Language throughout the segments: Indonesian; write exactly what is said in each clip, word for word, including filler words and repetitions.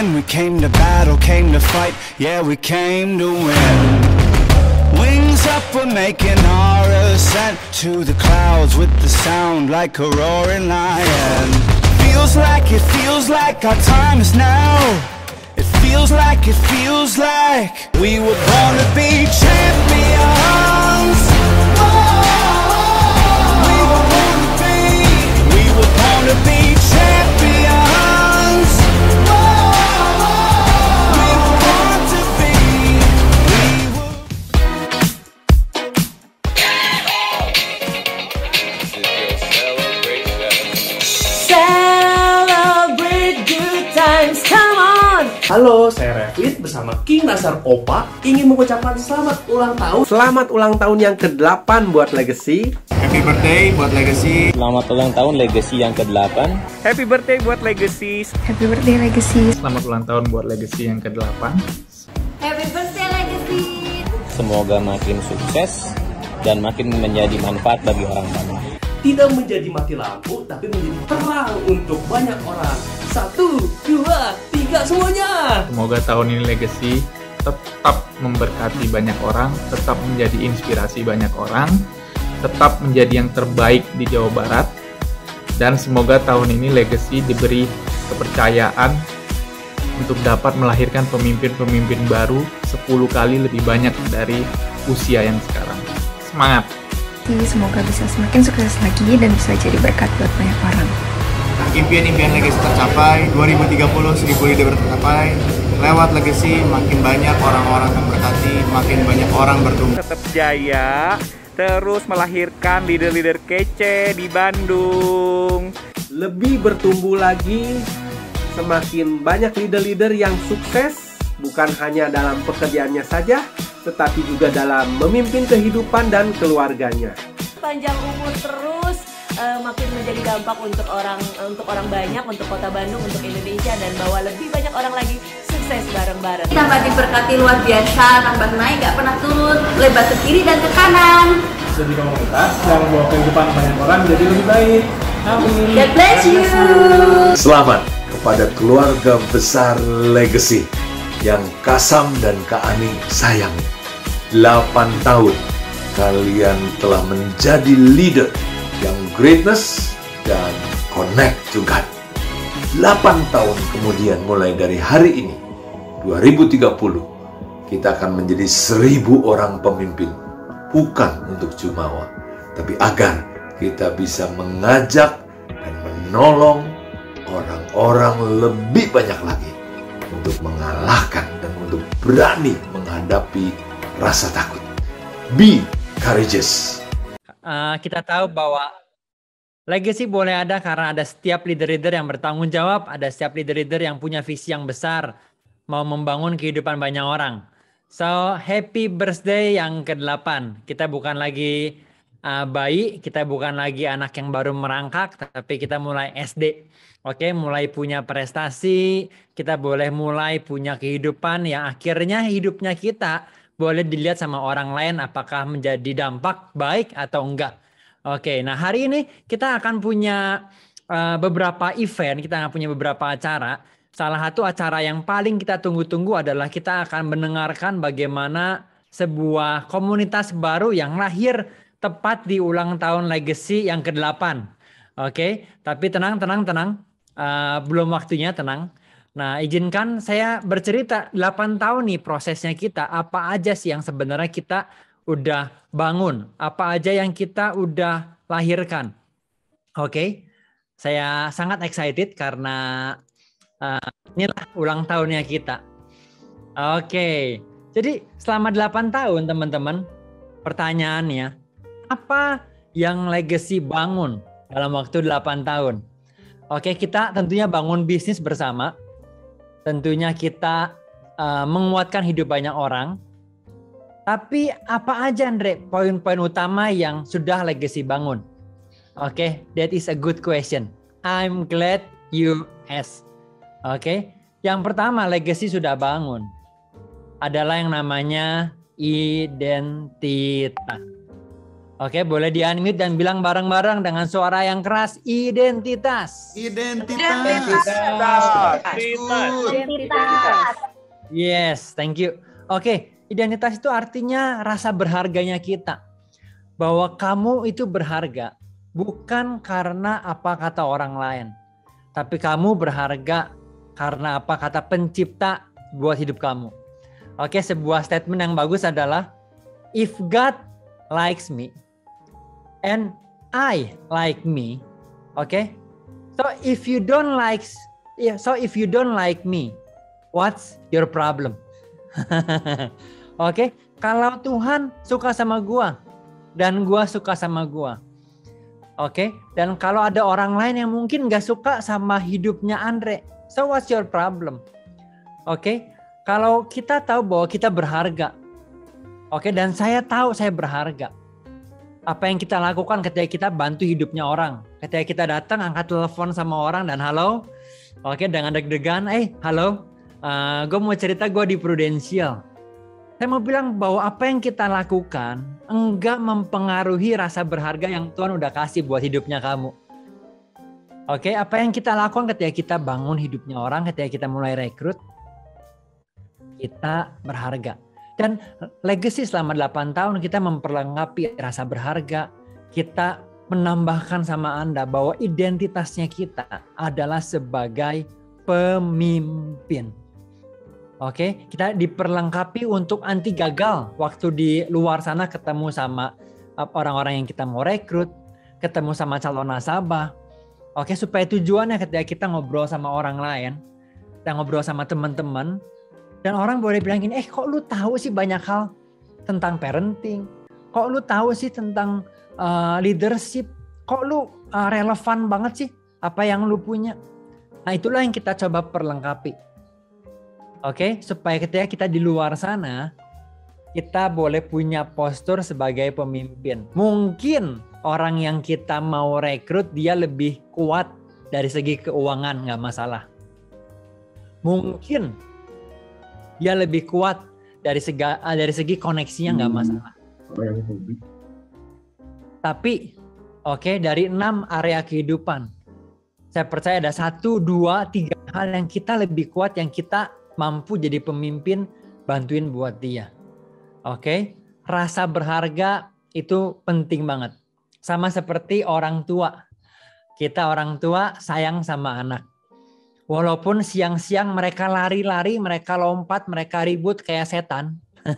again. We came to battle, came to fight, yeah, we came to win. Wings up, we're making our ascent to the clouds with the sound like a roaring lion. Feels like, it feels like our time is now. It feels like, it feels like we were born to be champions. We were born to be, we were born to be champions. We were born to be, we were. Celebrate good times, come on! Halo, saya Revit bersama King Nasar Opa ingin mengucapkan selamat ulang tahun. Selamat ulang tahun yang kedelapan buat Legacy. Happy birthday buat Legacy. Selamat ulang tahun Legacy yang kedelapan. Happy birthday buat Legacy. Happy birthday Legacy. Selamat ulang tahun buat Legacy yang kedelapan. Happy birthday Legacy. Semoga makin sukses dan makin menjadi manfaat bagi orang banyak. Tidak menjadi mati lampu, tapi menjadi terang untuk banyak orang. Satu, dua, tiga, semuanya. Semoga tahun ini Legacy tetap memberkati banyak orang, tetap menjadi inspirasi banyak orang, tetap menjadi yang terbaik di Jawa Barat, dan semoga tahun ini Legacy diberi kepercayaan untuk dapat melahirkan pemimpin-pemimpin baru sepuluh kali lebih banyak dari usia yang sekarang. Semangat! Semoga bisa semakin sukses lagi dan bisa jadi berkat buat banyak orang. Impian-impian Legacy tercapai, dua ribu tiga puluh seribu leader tercapai. Lewat Legacy makin banyak orang-orang yang berkati, makin banyak orang bertumbuh. Tetap jaya, terus melahirkan leader-leader kece di Bandung. Lebih bertumbuh lagi, semakin banyak leader-leader yang sukses, bukan hanya dalam pekerjaannya saja, tetapi juga dalam memimpin kehidupan dan keluarganya. Panjang umur terus, uh, makin menjadi dampak untuk orang untuk orang banyak, untuk Kota Bandung, untuk Indonesia, dan bawa lebih banyak orang lagi sukses bareng-bareng. Tambah diberkati luar biasa, tambah naik, gak pernah turun, lebar ke kiri dan ke kanan. Jadi komunitas yang membawa kehidupan banyak orang jadi lebih baik. Amin. God bless you. Selamat kepada keluarga besar Legacy yang Kasam dan Kak Ani sayangi. delapan tahun kalian telah menjadi leader yang greatness dan connect to God. delapan tahun kemudian mulai dari hari ini dua ribu tiga puluh kita akan menjadi seribu orang pemimpin, bukan untuk jumawa, tapi agar kita bisa mengajak dan menolong orang-orang lebih banyak lagi untuk mengalahkan dan untuk berani menghadapi rasa takut. Be courageous. Uh, kita tahu bahwa Legacy boleh ada karena ada setiap leader-leader yang bertanggung jawab, ada setiap leader-leader yang punya visi yang besar, mau membangun kehidupan banyak orang. So, happy birthday yang kedelapan. Kita bukan lagi uh, bayi, kita bukan lagi anak yang baru merangkak, tapi kita mulai S D. Oke, mulai punya prestasi, kita boleh mulai punya kehidupan yang akhirnya hidupnya kita boleh dilihat sama orang lain apakah menjadi dampak baik atau enggak. Oke, nah hari ini kita akan punya uh, beberapa event, kita akan punya beberapa acara. Salah satu acara yang paling kita tunggu-tunggu adalah kita akan mendengarkan bagaimana sebuah komunitas baru yang lahir tepat di ulang tahun Legacy yang kedelapan. Oke, tapi tenang, tenang, tenang. Uh, belum waktunya, tenang. Nah, izinkan saya bercerita delapan tahun nih prosesnya kita. Apa aja sih yang sebenarnya kita udah bangun? Apa aja yang kita udah lahirkan? Oke, saya sangat excited karena uh, inilah ulang tahunnya kita. Oke, jadi selama delapan tahun teman-teman, pertanyaannya, apa yang Legacy bangun dalam waktu delapan tahun? Oke, kita tentunya bangun bisnis bersama. Tentunya kita uh, menguatkan hidup banyak orang. Tapi apa aja Andre poin-poin utama yang sudah Legacy bangun? Oke, okay, that is a good question. I'm glad you asked. Oke, okay. Yang pertama Legacy sudah bangun adalah yang namanya identitas. Oke, Oke, boleh di-unmute dan bilang bareng-bareng dengan suara yang keras, identitas. Identitas. Identitas. Identitas. Yes, thank you. Oke, identitas itu artinya rasa berharganya kita. Bahwa kamu itu berharga bukan karena apa kata orang lain. Tapi kamu berharga karena apa kata pencipta buat hidup kamu. Oke, sebuah statement yang bagus adalah, if God likes me, and I like me, okay? So if you don't like, yeah, so if you don't like me, what's your problem? Oke, okay? Kalau Tuhan suka sama gua dan gua suka sama gua, oke? Okay? Dan kalau ada orang lain yang mungkin gak suka sama hidupnya Andre, so what's your problem? Oke, okay? Kalau kita tahu bahwa kita berharga, oke, okay? Dan saya tahu saya berharga. Apa yang kita lakukan ketika kita bantu hidupnya orang. Ketika kita datang angkat telepon sama orang dan halo. Oke, dengan deg-degan, eh halo. Uh, gue mau cerita gue di Prudential. Saya mau bilang bahwa apa yang kita lakukan enggak mempengaruhi rasa berharga yang Tuhan udah kasih buat hidupnya kamu. Oke, apa yang kita lakukan ketika kita bangun hidupnya orang, ketika kita mulai rekrut, kita berharga. Dan legacy selama delapan tahun kita memperlengkapi rasa berharga. Kita menambahkan sama Anda bahwa identitasnya kita adalah sebagai pemimpin. Oke, kita diperlengkapi untuk anti gagal waktu di luar sana ketemu sama orang-orang yang kita mau rekrut, ketemu sama calon nasabah. Oke, supaya tujuannya ketika kita ngobrol sama orang lain, kita ngobrol sama teman-teman, dan orang boleh bilang gini, eh kok lu tahu sih banyak hal tentang parenting? Kok lu tahu sih tentang uh, leadership? Kok lu uh, relevan banget sih apa yang lu punya? Nah itulah yang kita coba perlengkapi. Oke, supaya ketika kita di luar sana, kita boleh punya postur sebagai pemimpin. Mungkin orang yang kita mau rekrut dia lebih kuat dari segi keuangan, nggak masalah. Mungkin dia lebih kuat dari segi, dari segi koneksinya nggak masalah. Tapi oke okay, dari enam area kehidupan, saya percaya ada satu, dua, tiga hal yang kita lebih kuat, yang kita mampu jadi pemimpin bantuin buat dia. Oke, okay? Rasa berharga itu penting banget. Sama seperti orang tua. Kita orang tua sayang sama anak. Walaupun siang-siang mereka lari-lari, mereka lompat, mereka ribut kayak setan.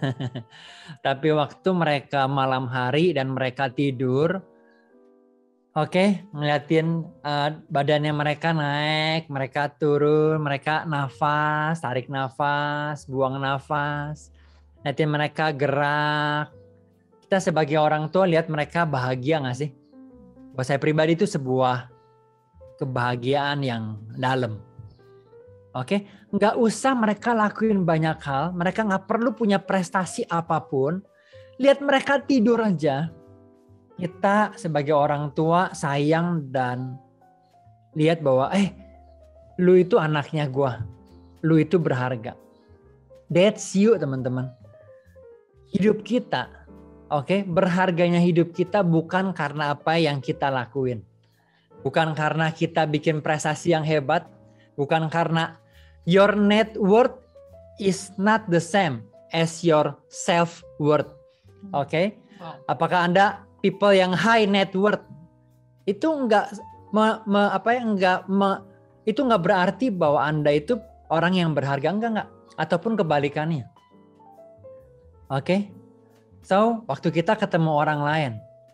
Tapi waktu mereka malam hari dan mereka tidur, oke, okay, ngeliatin uh, badannya mereka naik, mereka turun, mereka nafas, tarik nafas, buang nafas. Ngeliatin mereka gerak. Kita sebagai orang tua lihat mereka bahagia gak sih? Buat saya pribadi itu sebuah kebahagiaan yang dalam. Oke, nggak usah mereka lakuin banyak hal, mereka nggak perlu punya prestasi apapun. Lihat mereka tidur aja. Kita sebagai orang tua sayang dan lihat bahwa, eh, lu itu anaknya gua, lu itu berharga. That's you, teman-teman. Hidup kita, oke, berharganya hidup kita bukan karena apa yang kita lakuin, bukan karena kita bikin prestasi yang hebat, bukan karena your net worth is not the same as your self worth. Oke, okay? Apakah Anda people yang high net worth itu enggak me, me, apa ya enggak me, itu enggak berarti bahwa Anda itu orang yang berharga, enggak enggak, ataupun kebalikannya. Oke, okay? So waktu kita ketemu orang lain,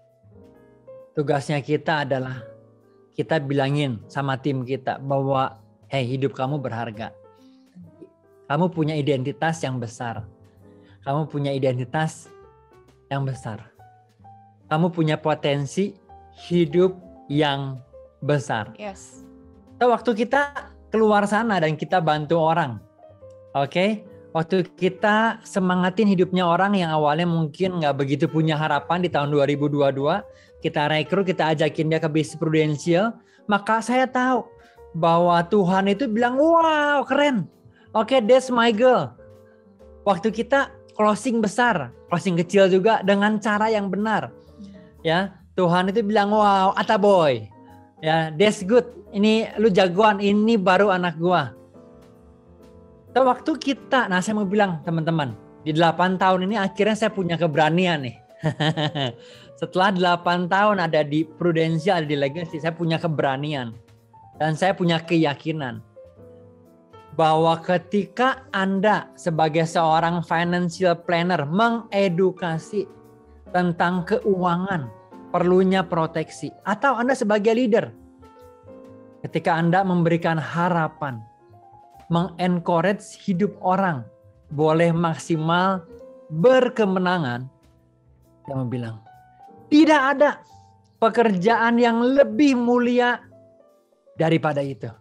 tugasnya kita adalah kita bilangin sama tim kita bahwa, hey, hidup kamu berharga. Kamu punya identitas yang besar. Kamu punya identitas yang besar. Kamu punya potensi hidup yang besar. Yes. So, waktu kita keluar sana dan kita bantu orang, oke? Okay? Waktu kita semangatin hidupnya orang yang awalnya mungkin nggak begitu punya harapan di tahun dua ribu dua puluh dua, kita rekrut, kita ajakin dia ke bisnis Prudential, maka saya tahu bahwa Tuhan itu bilang, wow keren. Oke, okay, that's my girl. Waktu kita closing besar, closing kecil juga dengan cara yang benar. Ya, Tuhan itu bilang, wow, ataboy. Ya, that's good. Ini lu jagoan, ini baru anak gua. So, waktu kita, nah saya mau bilang teman-teman, di delapan tahun ini akhirnya saya punya keberanian nih. Setelah delapan tahun ada di Prudential, ada di Legacy, saya punya keberanian. Dan saya punya keyakinan bahwa ketika Anda sebagai seorang financial planner mengedukasi tentang keuangan, perlunya proteksi, atau Anda sebagai leader, ketika Anda memberikan harapan, mengencourage hidup orang, boleh maksimal berkemenangan, dia mau bilang, tidak ada pekerjaan yang lebih mulia daripada itu.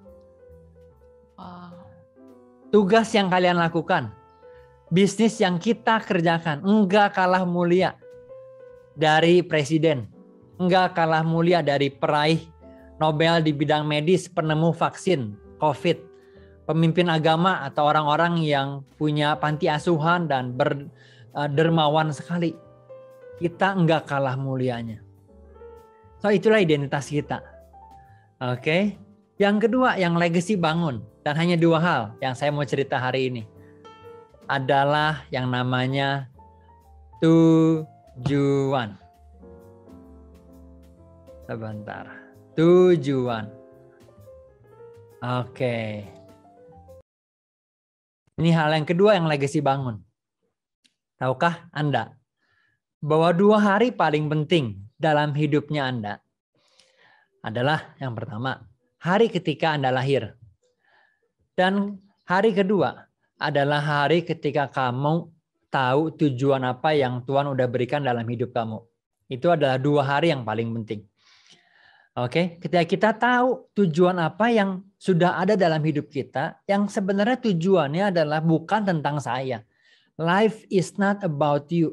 Tugas yang kalian lakukan, bisnis yang kita kerjakan, enggak kalah mulia dari presiden, enggak kalah mulia dari peraih Nobel di bidang medis, penemu vaksin COVID, pemimpin agama atau orang-orang yang punya panti asuhan dan berdermawan sekali. Kita enggak kalah mulianya. So itulah identitas kita. Oke. Okay? Yang kedua, yang legacy bangun. Dan hanya dua hal yang saya mau cerita hari ini. Adalah yang namanya tujuan. Sebentar. Tujuan. Oke. Okay. Ini hal yang kedua yang legacy bangun. Tahukah Anda bahwa dua hari paling penting dalam hidupnya Anda adalah yang pertama, hari ketika Anda lahir. Dan hari kedua adalah hari ketika kamu tahu tujuan apa yang Tuhan udah berikan dalam hidup kamu. Itu adalah dua hari yang paling penting. Oke, ketika kita tahu tujuan apa yang sudah ada dalam hidup kita, yang sebenarnya tujuannya adalah bukan tentang saya. Life is not about you.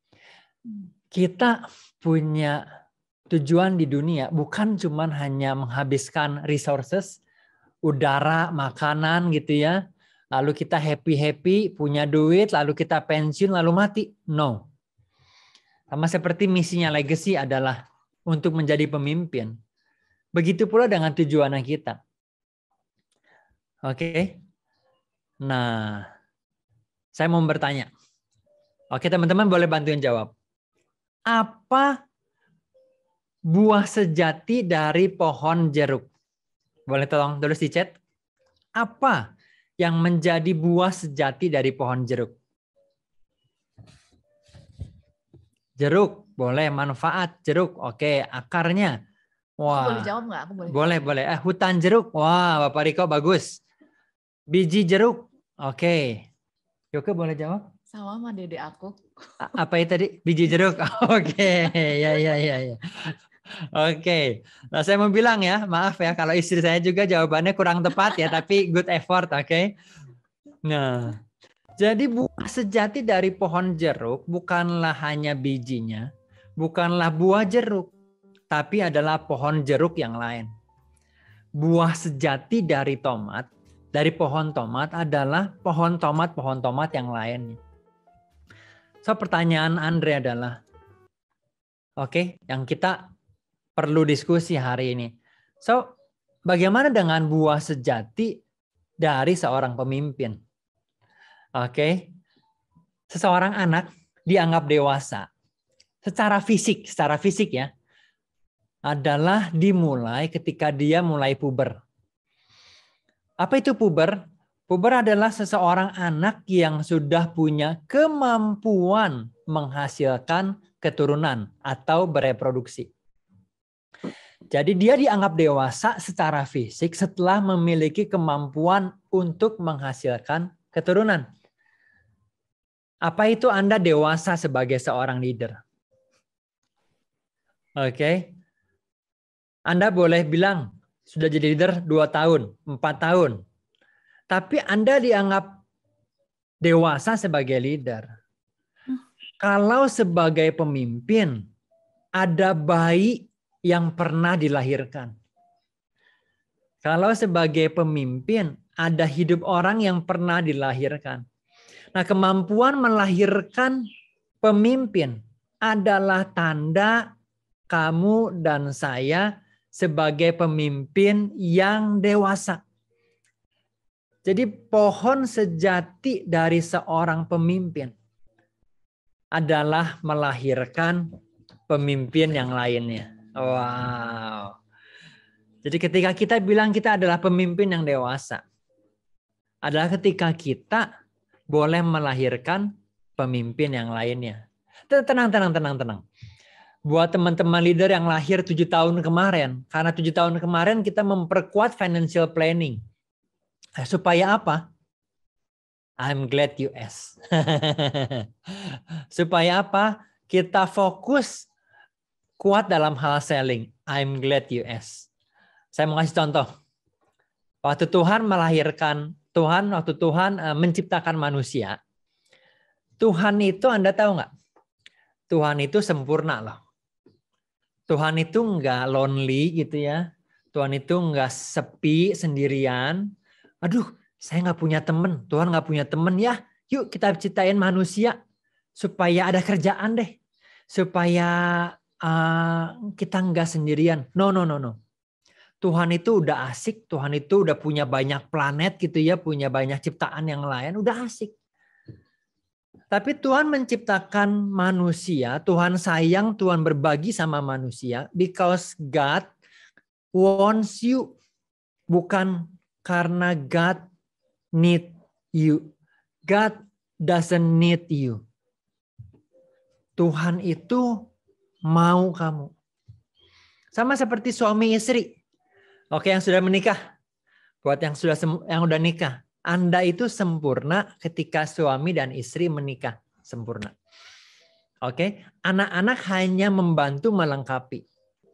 Kita punya tujuan di dunia bukan cuma hanya menghabiskan resources, udara, makanan gitu ya. Lalu kita happy-happy, punya duit, lalu kita pensiun, lalu mati. No. Sama seperti misinya legacy adalah untuk menjadi pemimpin. Begitu pula dengan tujuan kita. Oke. Nah, saya mau bertanya. Oke, teman-teman boleh bantuin jawab. Apa buah sejati dari pohon jeruk? Boleh tolong tulis di chat. Apa yang menjadi buah sejati dari pohon jeruk? Jeruk, boleh. Manfaat jeruk. Oke, akarnya. Wah. Aku boleh jawab nggak? Aku boleh. Boleh, boleh. Eh, hutan jeruk. Wah, Bapak Riko bagus. Biji jeruk. Oke. Yoke boleh jawab? Sama sama dede aku. Apa itu tadi? Biji jeruk. Oke, ya, ya, ya, ya. Oke, nah saya mau bilang ya, maaf ya kalau istri saya juga jawabannya kurang tepat ya, tapi good effort, oke? Okay? Nah, jadi buah sejati dari pohon jeruk bukanlah hanya bijinya, bukanlah buah jeruk, tapi adalah pohon jeruk yang lain. Buah sejati dari tomat, dari pohon tomat adalah pohon tomat-pohon tomat yang lainnya. So pertanyaan Andre adalah, oke, okay, yang kita perlu diskusi hari ini. So, bagaimana dengan buah sejati dari seorang pemimpin? Oke, okay. Seseorang anak dianggap dewasa. Secara fisik, secara fisik ya, adalah dimulai ketika dia mulai puber. Apa itu puber? Puber adalah seseorang anak yang sudah punya kemampuan menghasilkan keturunan atau bereproduksi. Jadi dia dianggap dewasa secara fisik setelah memiliki kemampuan untuk menghasilkan keturunan. Apa itu Anda dewasa sebagai seorang leader? Oke. Okay. Anda boleh bilang sudah jadi leader dua tahun, empat tahun. Tapi Anda dianggap dewasa sebagai leader. Kalau sebagai pemimpin ada bayi yang pernah dilahirkan. Kalau sebagai pemimpin ada hidup orang yang pernah dilahirkan. Nah, kemampuan melahirkan pemimpin adalah tanda kamu dan saya sebagai pemimpin yang dewasa. Jadi pohon sejati dari seorang pemimpin adalah melahirkan pemimpin yang lainnya. Wow. Jadi ketika kita bilang kita adalah pemimpin yang dewasa, adalah ketika kita boleh melahirkan pemimpin yang lainnya. Tenang, tenang, tenang, tenang. Buat teman-teman leader yang lahir tujuh tahun kemarin, karena tujuh tahun kemarin kita memperkuat financial planning. Supaya apa? I'm glad you asked. Supaya apa? Kita fokus kuat dalam hal selling. I'm glad you asked. Saya mau kasih contoh. Waktu Tuhan melahirkan, Tuhan waktu Tuhan menciptakan manusia, Tuhan itu Anda tahu nggak? Tuhan itu sempurna loh. Tuhan itu nggak lonely gitu ya. Tuhan itu nggak sepi sendirian. Aduh, saya nggak punya temen. Tuhan nggak punya temen ya. Yuk kita ciptain manusia supaya ada kerjaan deh. Supaya uh, kita nggak sendirian. No, no, no, no. Tuhan itu udah asik. Tuhan itu udah punya banyak planet gitu ya. Punya banyak ciptaan yang lain. Udah asik. Tapi Tuhan menciptakan manusia, Tuhan sayang, Tuhan berbagi sama manusia because God wants you. Bukan karena God need you. God doesn't need you. Tuhan itu mau kamu. Sama seperti suami istri. Oke, yang sudah menikah. Buat yang sudah yang udah nikah. Anda itu sempurna ketika suami dan istri menikah. Sempurna. Oke, anak-anak hanya membantu melengkapi.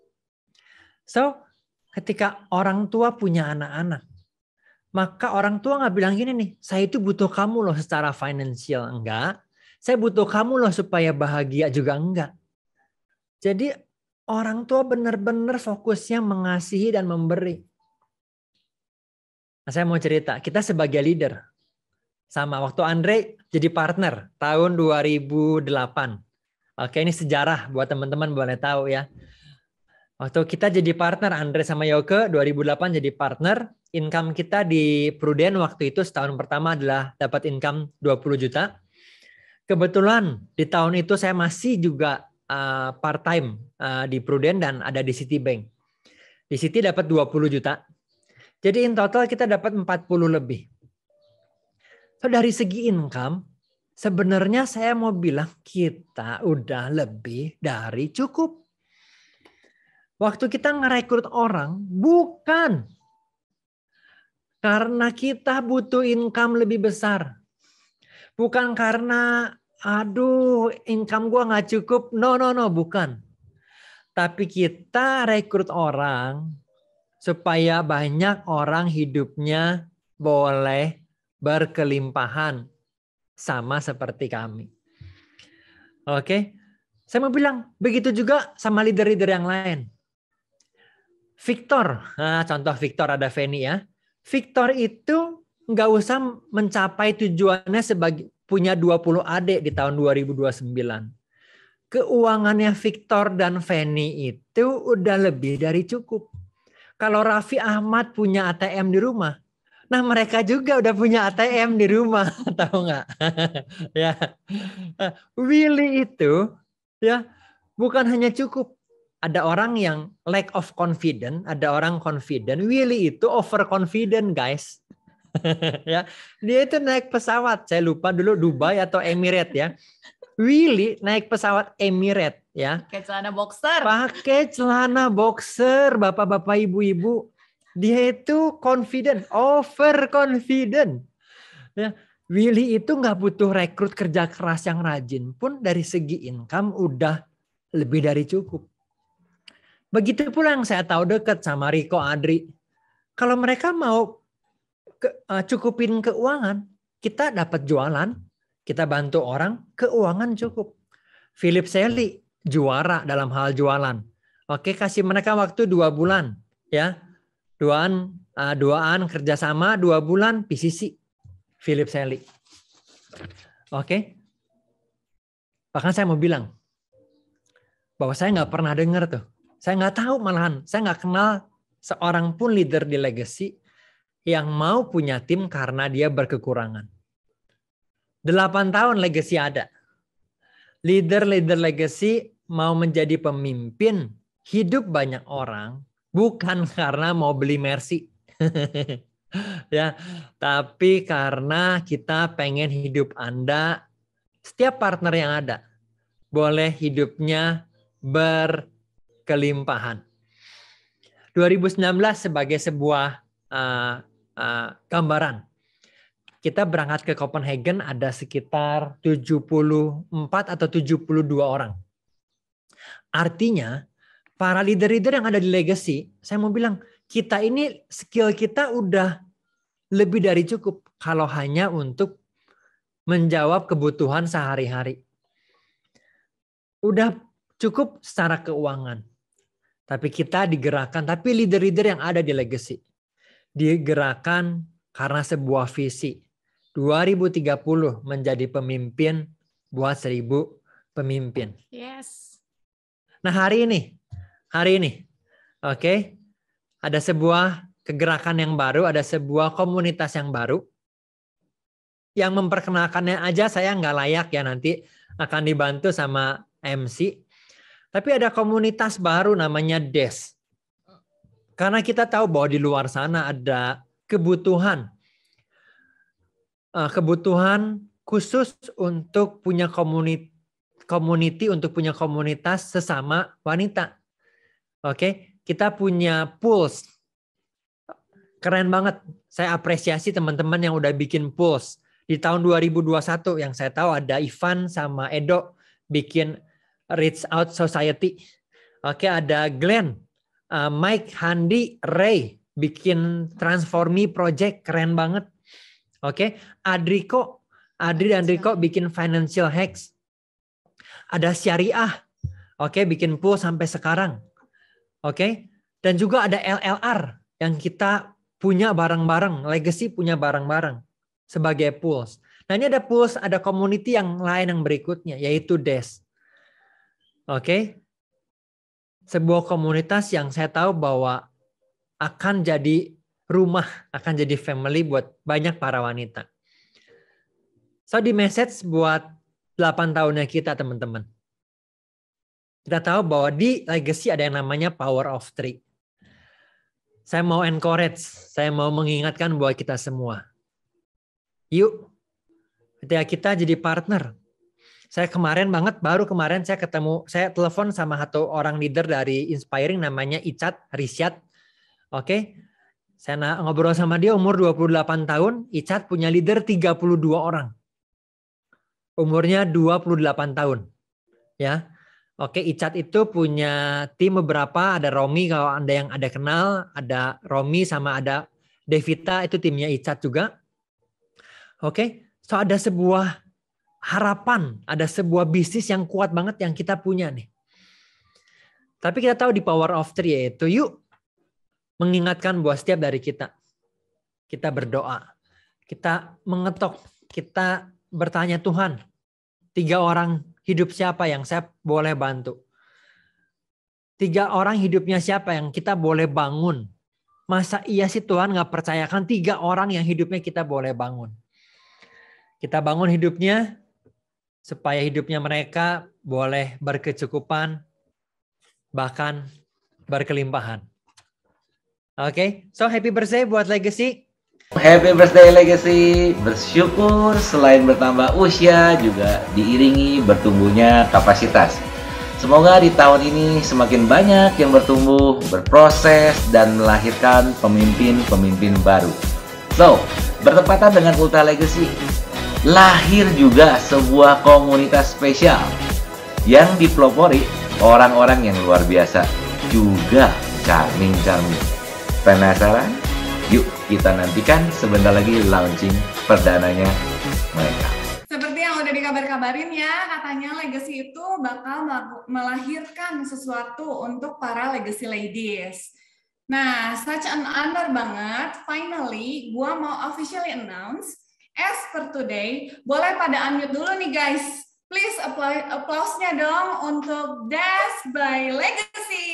So, ketika orang tua punya anak-anak, maka orang tua nggak bilang gini nih, saya itu butuh kamu loh secara finansial. Enggak. Saya butuh kamu loh supaya bahagia juga. Enggak. Jadi orang tua benar-benar fokusnya mengasihi dan memberi. Nah, saya mau cerita, kita sebagai leader, sama waktu Andre jadi partner tahun dua ribu delapan. Oke, ini sejarah buat teman-teman boleh tahu ya. Waktu kita jadi partner, Andre sama Yoke dua ribu delapan jadi partner, income kita di Prudent waktu itu setahun pertama adalah dapat income dua puluh juta. Kebetulan di tahun itu saya masih juga uh, part time uh, di Prudent dan ada di Citibank. Di Citi dapat dua puluh juta. Jadi in total kita dapat empat puluh lebih. So dari segi income, sebenarnya saya mau bilang kita udah lebih dari cukup. Waktu kita ngerekrut orang, bukan karena kita butuh income lebih besar. Bukan karena, aduh income gua nggak cukup. No, no, no, bukan. Tapi kita rekrut orang supaya banyak orang hidupnya boleh berkelimpahan. Sama seperti kami. Oke. Saya mau bilang, begitu juga sama leader-leader yang lain. Victor, nah, contoh Victor ada Feni ya. Victor itu nggak usah mencapai tujuannya sebagai punya dua puluh adik di tahun dua ribu dua puluh sembilan. Keuangannya Victor dan Feni itu udah lebih dari cukup. Kalau Raffi Ahmad punya A T M di rumah, nah mereka juga udah punya A T M di rumah, tahu nggak? Ya, Willy itu ya bukan hanya cukup. Ada orang yang lack of confidence, ada orang confident. Willy itu overconfident, guys. Ya, dia itu naik pesawat. Saya lupa dulu Dubai atau Emirates ya. Willy naik pesawat Emirates ya. Pakai celana boxer. Pakai celana boxer, bapak-bapak, ibu-ibu. Dia itu confident, overconfident. Ya, Willy itu nggak butuh rekrut kerja keras yang rajin pun dari segi income udah lebih dari cukup. Begitu pula yang saya tahu dekat sama Riko, Adri. Kalau mereka mau ke, uh, cukupin keuangan, kita dapat jualan, kita bantu orang, keuangan cukup. Philip Sally juara dalam hal jualan. Oke, kasih mereka waktu dua bulan, ya, duaan, uh, duaan kerjasama dua bulan P C C. Philip Sally. Oke, bahkan saya mau bilang, bahwa saya nggak pernah dengar tuh. Saya nggak tahu malahan. Saya nggak kenal seorang pun leader di Legacy yang mau punya tim karena dia berkekurangan. Delapan tahun Legacy ada. Leader-leader Legacy mau menjadi pemimpin hidup banyak orang bukan karena mau beli Mercy. Ya, tapi karena kita pengen hidup Anda, setiap partner yang ada boleh hidupnya berkelimpahan. dua ribu sembilan belas sebagai sebuah uh, uh, gambaran. Kita berangkat ke Copenhagen ada sekitar tujuh puluh empat atau tujuh puluh dua orang. Artinya para leader-leader yang ada di Legacy, saya mau bilang kita ini skill kita udah lebih dari cukup kalau hanya untuk menjawab kebutuhan sehari-hari. Udah cukup secara keuangan. Tapi kita digerakkan, tapi leader-leader yang ada di Legacy digerakkan karena sebuah visi. dua ribu tiga puluh menjadi pemimpin buat seribu pemimpin. Yes. Nah hari ini, hari ini, oke, okay, ada sebuah kegerakan yang baru, ada sebuah komunitas yang baru. Yang memperkenalkannya aja saya nggak layak ya, nanti akan dibantu sama M C. Tapi ada komunitas baru namanya D E S. Karena kita tahu bahwa di luar sana ada kebutuhan. Kebutuhan khusus untuk punya community, community untuk punya komunitas sesama wanita. Oke, kita punya Pulse. Keren banget. Saya apresiasi teman-teman yang udah bikin Pulse. Di tahun dua ribu dua puluh satu yang saya tahu ada Ivan sama Edo bikin Reach Out Society. Oke, ada Glenn, uh, Mike, Handi, Ray bikin Transform Me Project, keren banget. Oke, Adriko, Adri dan Riko bikin Financial Hacks. Ada Syariah, oke, bikin pool sampai sekarang. Oke, dan juga ada L L R yang kita punya bareng-bareng, Legacy punya bareng-bareng sebagai pools. Nah ini ada pools, ada community yang lain yang berikutnya, yaitu D E S. Oke, sebuah komunitas yang saya tahu bahwa akan jadi rumah, akan jadi family buat banyak para wanita. So di message buat delapan tahunnya kita teman-teman. Kita tahu bahwa di Legacy ada yang namanya Power of Three. Saya mau encourage, saya mau mengingatkan buat kita semua. Yuk, ketika kita jadi partner. Saya kemarin banget, baru kemarin saya ketemu, saya telepon sama satu orang leader dari Inspiring namanya Icat Risyad. Oke, saya ngobrol sama dia umur dua puluh delapan tahun, Icat punya leader tiga puluh dua orang. Umurnya dua puluh delapan tahun. Ya. Oke, Icat itu punya tim beberapa, ada Romi kalau Anda yang ada kenal, ada Romi sama ada Devita, itu timnya Icat juga. Oke, so ada sebuah harapan, ada sebuah bisnis yang kuat banget yang kita punya nih. Tapi kita tahu di Power of Three yaitu yuk mengingatkan buat setiap dari kita. Kita berdoa, kita mengetok, kita bertanya Tuhan, tiga orang hidup siapa yang saya boleh bantu? Tiga orang hidupnya siapa yang kita boleh bangun? Masa iya sih Tuhan gak percayakan tiga orang yang hidupnya kita boleh bangun? Kita bangun hidupnya supaya hidupnya mereka boleh berkecukupan, bahkan berkelimpahan. Oke, okay? So happy birthday buat Legacy. Happy birthday Legacy. Bersyukur selain bertambah usia juga diiringi bertumbuhnya kapasitas. Semoga di tahun ini semakin banyak yang bertumbuh, berproses, dan melahirkan pemimpin-pemimpin baru. So, bertepatan dengan Ultra Legacy, lahir juga sebuah komunitas spesial yang dipelopori orang-orang yang luar biasa, juga charming-charming. Penasaran? Yuk kita nantikan sebentar lagi launching perdananya mereka. Seperti yang udah dikabar-kabarin ya, katanya Legacy itu bakal melahirkan sesuatu untuk para Legacy Ladies. Nah, such an honor banget. Finally, gua mau officially announce, as per today, boleh pada unmute dulu nih guys. Please applause-nya dong untuk Dash by Legacy.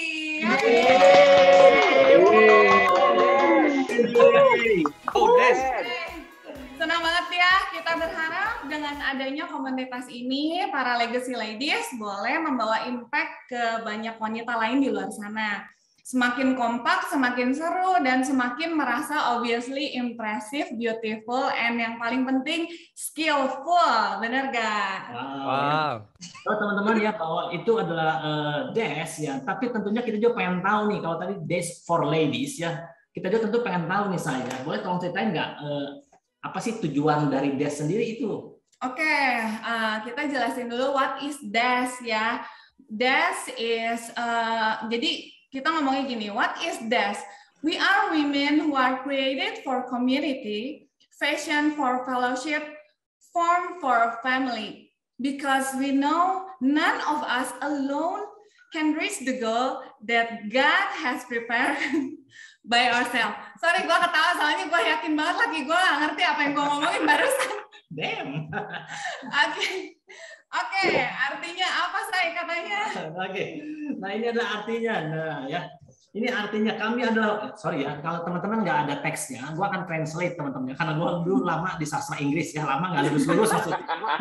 Oh, Dash. Senang banget ya, kita berharap dengan adanya komunitas ini, para Legacy Ladies boleh membawa impact ke banyak wanita lain di luar sana. Semakin kompak, semakin seru, dan semakin merasa obviously impressive, beautiful, and yang paling penting skillful. Bener gak? Wow. Kalau teman-teman ya, bahwa itu adalah uh, Dash ya, tapi tentunya kita juga pengen tahu nih, kalau tadi Dash for Ladies ya, kita juga tentu pengen tahu nih saya. Boleh tolong ceritain nggak uh, apa sih tujuan dari Dash sendiri itu? Oke, okay, uh, kita jelasin dulu what is Dash ya. Dash is, uh, jadi kita ngomongnya gini, what is Dash? We are women who are created for community, fashion for fellowship, form for family. Because we know none of us alone can reach the goal that God has prepared by ourselves. Sorry, gue ketawa soalnya gue yakin banget lagi gue gak ngerti apa yang gue ngomongin barusan. Damn. Oke. Oke, okay, artinya apa saya katanya? Oke, okay. Nah ini adalah artinya, nah ya, ini artinya kami adalah, sorry ya, kalau teman-teman nggak ada teksnya, gue akan translate teman-teman ya, karena gue dulu lama di sastra Inggris ya, lama nggak lulus-lulus maksudnya.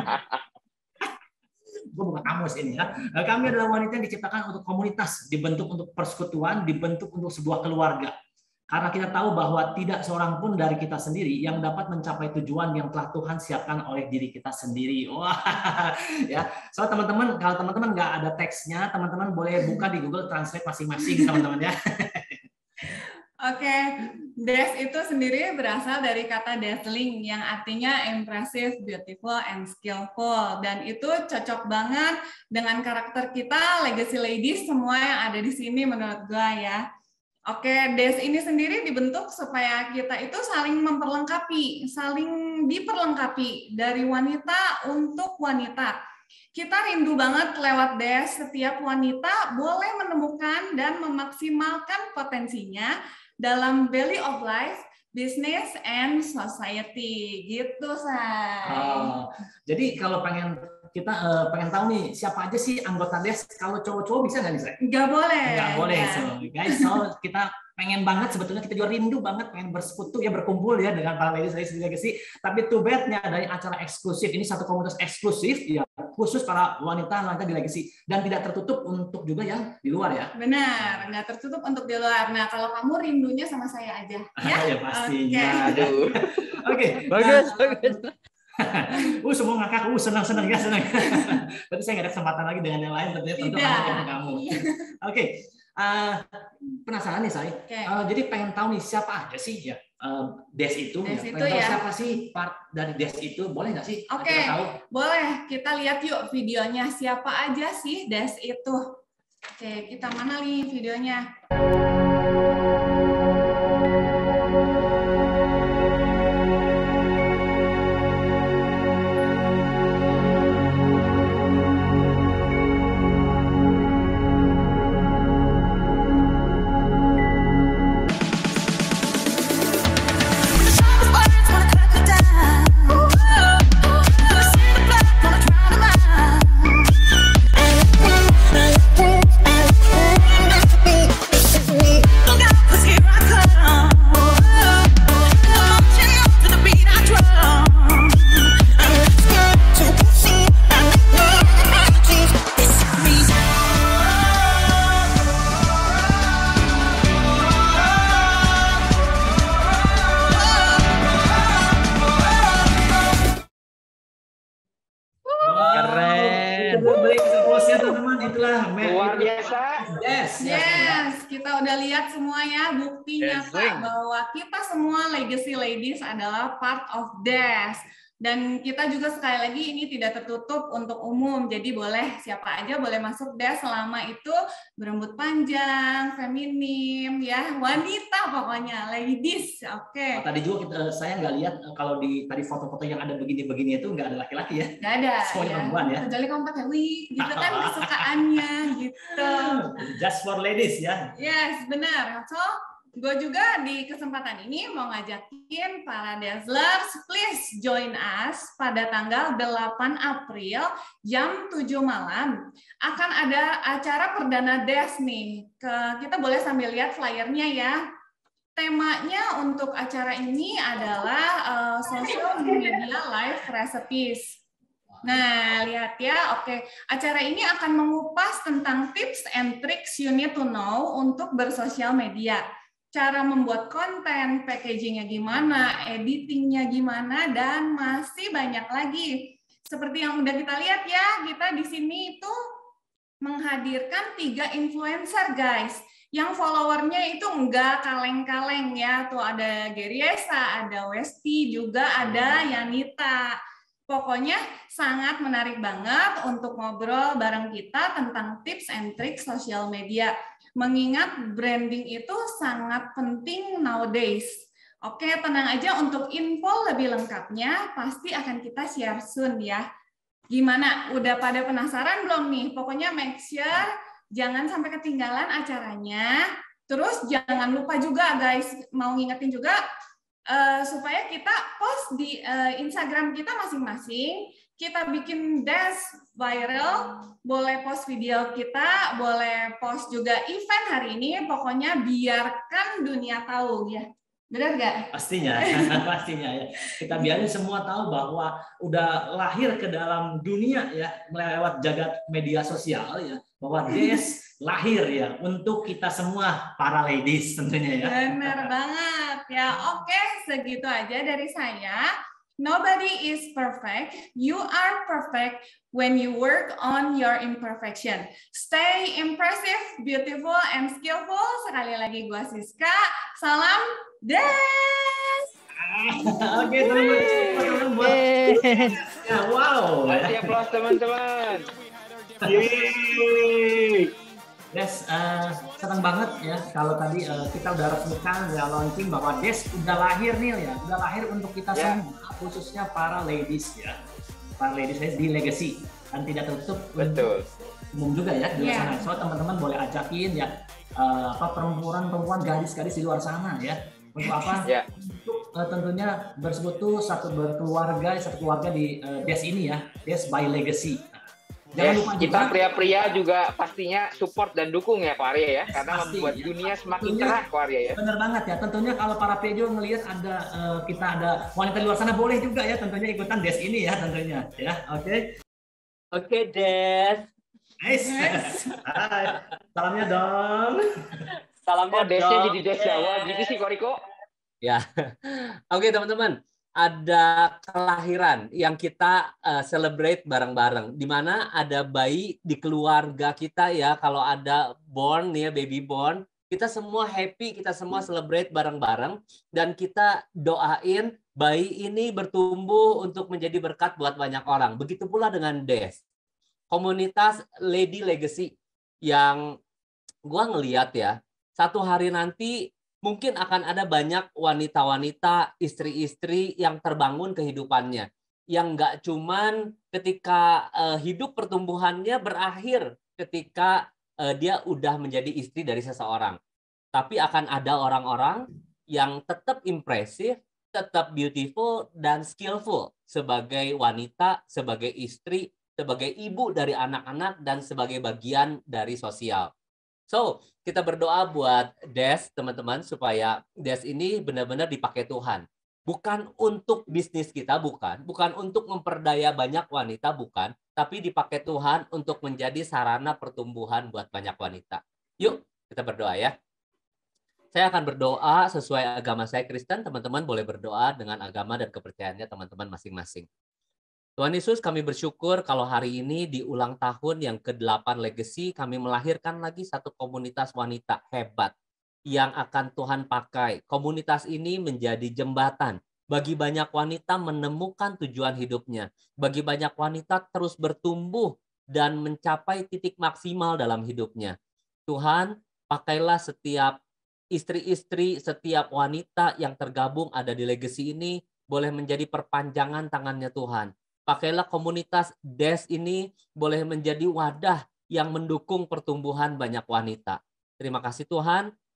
Gue bukan kamus ini ya. Kami adalah wanita yang diciptakan untuk komunitas, dibentuk untuk persekutuan, dibentuk untuk sebuah keluarga. Karena kita tahu bahwa tidak seorang pun dari kita sendiri yang dapat mencapai tujuan yang telah Tuhan siapkan oleh diri kita sendiri. Wah, ya. So teman-teman, kalau teman-teman nggak ada teksnya, teman-teman boleh buka di Google Translate masing-masing, teman-teman ya. Oke, okay. Dash itu sendiri berasal dari kata dazzling yang artinya impressive, beautiful, and skillful. Dan itu cocok banget dengan karakter kita, Legacy Ladies, semua yang ada di sini menurut gue ya. Oke, Dash ini sendiri dibentuk supaya kita itu saling memperlengkapi, saling diperlengkapi dari wanita untuk wanita. Kita rindu banget lewat Dash, setiap wanita boleh menemukan dan memaksimalkan potensinya dalam value of life, business, and society. Gitu, Say. Oh, jadi kalau pengen kita uh, pengen tahu nih siapa aja sih anggota Dash, kalau cowok-cowok bisa nggak nih, Say? Nggak boleh. Nggak boleh, ya. So guys, so kita pengen banget, sebetulnya kita juga rindu banget pengen bersekutu ya, berkumpul ya dengan para ladies ladies Legacy. Tapi too bad-nya dari acara eksklusif ini, satu komunitas eksklusif ya, khusus para wanita wanita di Legacy, dan tidak tertutup untuk juga yang di luar ya. Benar, nggak tertutup untuk di luar. Nah, kalau kamu rindunya sama saya aja ya. Ya pastinya. Oke, okay. Bagus, bagus. uh semua ngakak, uh senang senang ya senang. Berarti saya nggak ada kesempatan lagi dengan yang lain, tentunya tentu dengan kamu. Oke, okay. uh, penasaran nih saya. Okay. Uh, jadi pengen tahu nih siapa aja sih ya uh, Dash itu. Dash ya. itu pengen tahu ya. Siapa sih part dari Dash itu? Boleh nggak sih? Oke, okay. Boleh. Kita lihat yuk videonya. Siapa aja sih Dash itu? Oke, okay, kita mana nih videonya? Luar biasa. Yes, yes. Kita udah lihat semua ya, bukti nyata bahwa kita semua Legacy Ladies adalah part of Dash. Dan kita juga sekali lagi ini tidak tertutup untuk umum, jadi boleh siapa aja boleh masuk Dash selama itu berambut panjang, feminim, ya wanita pokoknya, ladies. Oke. Okay. Nah, tadi juga kita, saya nggak lihat kalau di tadi foto-foto yang ada begini-begini itu nggak ada laki-laki ya? Nggak ada. Semuanya ya. perempuan ya? Kecuali kamu pakai wig, gitu kan kesukaannya gitu. Just for ladies ya? Yes, benar. So gue juga di kesempatan ini mau ngajakin para Dazzlers, please join us pada tanggal delapan April jam tujuh malam. Akan ada acara perdana Dazz nih. Ke, kita boleh sambil lihat flyernya ya. Temanya untuk acara ini adalah uh, Social Media Life Recipes. Nah, lihat ya, oke. Acara ini akan mengupas tentang tips and tricks you need to know untuk bersosial media. Cara membuat konten, packagingnya gimana, editingnya gimana, dan masih banyak lagi. Seperti yang udah kita lihat ya, kita di sini itu menghadirkan tiga influencer, guys. Yang followernya itu enggak kaleng-kaleng ya. Tuh ada Geriesa, ada Westi, juga ada Yanita. Pokoknya sangat menarik banget untuk ngobrol bareng kita tentang tips and tricks sosial media. Mengingat branding itu sangat penting nowadays. Oke, tenang aja, untuk info lebih lengkapnya pasti akan kita share soon ya. Gimana? Udah pada penasaran belum nih? Pokoknya make sure jangan sampai ketinggalan acaranya. Terus jangan lupa juga guys, mau ngingetin juga uh, supaya kita post di uh, Instagram kita masing-masing. Kita bikin Dazz viral, boleh post video kita, boleh post juga event hari ini, pokoknya biarkan dunia tahu ya. Benar nggak? Pastinya, pastinya ya. Kita biarin semua tahu bahwa udah lahir ke dalam dunia ya, melewat jagat media sosial ya, bahwa Dazz lahir ya untuk kita semua para ladies tentunya ya. Benar banget ya. Oke, segitu aja dari saya. Nobody is perfect. You are perfect when you work on your imperfection. Stay impressive, beautiful, and skillful. Sekali lagi gue Siska. Salam Dazz. Oke, teman-teman buat ya, wow. Kasih aplaus teman-teman. Yeay. Dazz, uh, senang banget ya kalau tadi uh, kita udah resmikan ya launching bahwa Dazz udah lahir nih ya, udah lahir untuk kita yeah. semua, khususnya para ladies ya, para ladies di Legacy, dan tidak tertutup betul umum juga ya di luar yeah. sana. So teman-teman boleh ajakin ya uh, apa perempuan-perempuan gadis-gadis di luar sana ya, untuk apa? yeah. Untuk uh, tentunya bersekutu satu berkeluarga, satu keluarga di uh, Dazz ini ya, Dazz by Legacy. Jangan yes, lupa kita pria-pria juga pastinya support dan dukung ya Pak Arya ya, karena pasti, membuat ya. dunia semakin tentunya, cerah Pak Arya ya. Benar banget ya, tentunya kalau para pria juga melihat ada uh, kita ada wanita di luar sana, boleh juga ya tentunya ikutan Dazz ini ya tentunya ya, oke? Okay? Oke okay, Dazz. Nice. Hai, salamnya dong. Salamnya oh, Dazz-nya jadi Dazz Jawa, gitu sih Koriko. Ya, oke okay, teman-teman. Ada kelahiran yang kita uh, celebrate bareng-bareng, di mana ada bayi di keluarga kita ya. Kalau ada born nih, baby born, kita semua happy, kita semua celebrate bareng-bareng, dan kita doain bayi ini bertumbuh untuk menjadi berkat buat banyak orang. Begitu pula dengan Dazz, komunitas Lady Legacy, yang gua ngeliat ya, satu hari nanti mungkin akan ada banyak wanita-wanita, istri-istri yang terbangun kehidupannya. Yang nggak cuman ketika uh, hidup pertumbuhannya berakhir ketika uh, dia udah menjadi istri dari seseorang. Tapi akan ada orang-orang yang tetap impresif, tetap beautiful, dan skillful sebagai wanita, sebagai istri, sebagai ibu dari anak-anak, dan sebagai bagian dari sosial. So, kita berdoa buat Dazz, teman-teman, supaya Dazz ini benar-benar dipakai Tuhan. Bukan untuk bisnis kita, bukan. Bukan untuk memperdaya banyak wanita, bukan. Tapi dipakai Tuhan untuk menjadi sarana pertumbuhan buat banyak wanita. Yuk, kita berdoa ya. Saya akan berdoa sesuai agama saya Kristen. Teman-teman boleh berdoa dengan agama dan kepercayaannya teman-teman masing-masing. Tuhan Yesus, kami bersyukur kalau hari ini di ulang tahun yang ke delapan Legacy, kami melahirkan lagi satu komunitas wanita hebat yang akan Tuhan pakai. Komunitas ini menjadi jembatan bagi banyak wanita menemukan tujuan hidupnya. Bagi banyak wanita terus bertumbuh dan mencapai titik maksimal dalam hidupnya. Tuhan, pakailah setiap istri-istri, setiap wanita yang tergabung ada di Legacy ini, boleh menjadi perpanjangan tangannya Tuhan. Pakailah komunitas Dazz ini boleh menjadi wadah yang mendukung pertumbuhan banyak wanita. Terima kasih Tuhan,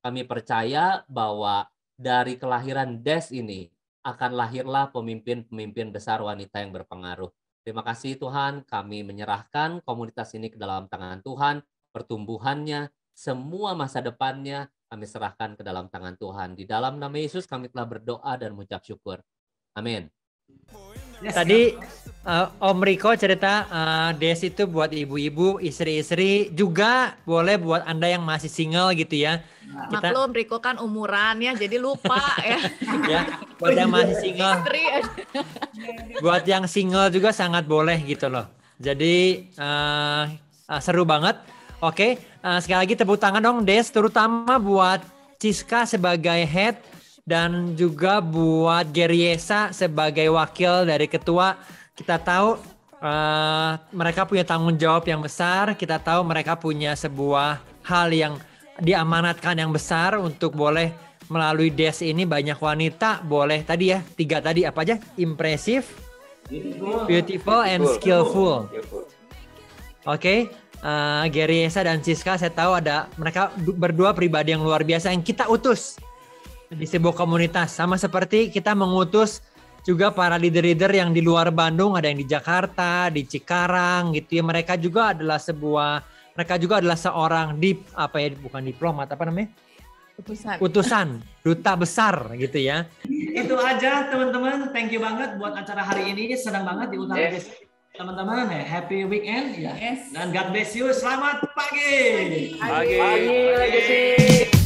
Kami percaya bahwa dari kelahiran Des ini akan lahirlah pemimpin-pemimpin besar wanita yang berpengaruh. Terima kasih Tuhan, kami menyerahkan komunitas ini ke dalam tangan Tuhan, pertumbuhannya, semua masa depannya kami serahkan ke dalam tangan Tuhan. Di dalam nama Yesus kami telah berdoa dan mengucap syukur. Amin. Yes, Tadi uh, Om Riko cerita uh, Des itu buat ibu-ibu, istri-istri, juga boleh buat Anda yang masih single gitu ya. Kita, Maklum Riko kan umuran ya, jadi lupa ya. Ya, buat yang masih single. Buat yang single juga sangat boleh gitu loh. Jadi uh, uh, seru banget. Oke, uh, sekali lagi tepuk tangan dong Des, terutama buat Ciska sebagai head dan juga buat Geriesa sebagai wakil dari ketua. Kita tahu uh, mereka punya tanggung jawab yang besar. Kita tahu mereka punya sebuah hal yang diamanatkan yang besar untuk boleh melalui Des ini banyak wanita boleh tadi ya tiga tadi apa aja? Impressive, beautiful, beautiful and skillful. Oke, okay. uh, Geriesa dan Ciska saya tahu ada mereka berdua pribadi yang luar biasa yang kita utus di sebuah komunitas, sama seperti kita mengutus juga para leader-leader yang di luar Bandung, ada yang di Jakarta, di Cikarang gitu ya. Mereka juga adalah sebuah, mereka juga adalah seorang dip apa ya, bukan diplomat, apa namanya? Utusan. Utusan, duta besar gitu ya. Itu aja teman-teman, thank you banget buat acara hari ini, senang banget diundang yes. Teman-teman, happy weekend ya. Yes. Dan God bless you, selamat pagi. Pagi, pagi. Legacy.